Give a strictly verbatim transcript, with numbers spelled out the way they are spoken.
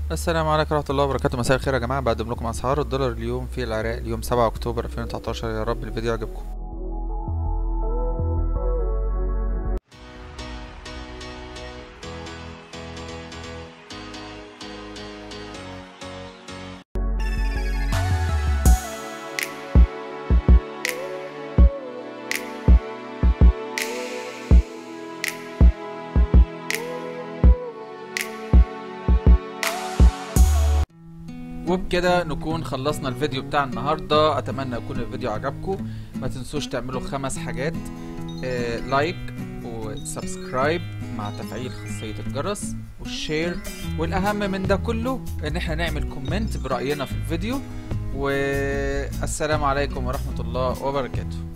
السلام عليكم ورحمة الله وبركاته. مساء الخير يا جماعة. بقدم لكم أسعار الدولار اليوم في العراق اليوم سبعة أكتوبر ألفين وتسعتاشر. يا رب الفيديو يعجبكم. وبكده نكون خلصنا الفيديو بتاع النهارده. اتمنى يكون الفيديو عجبكم. ما تنسوش تعملوا خمس حاجات: آه، لايك وسبسكرايب مع تفعيل خاصية الجرس والشير، والاهم من ده كله ان احنا نعمل كومنت برأينا في الفيديو. والسلام عليكم ورحمة الله وبركاته.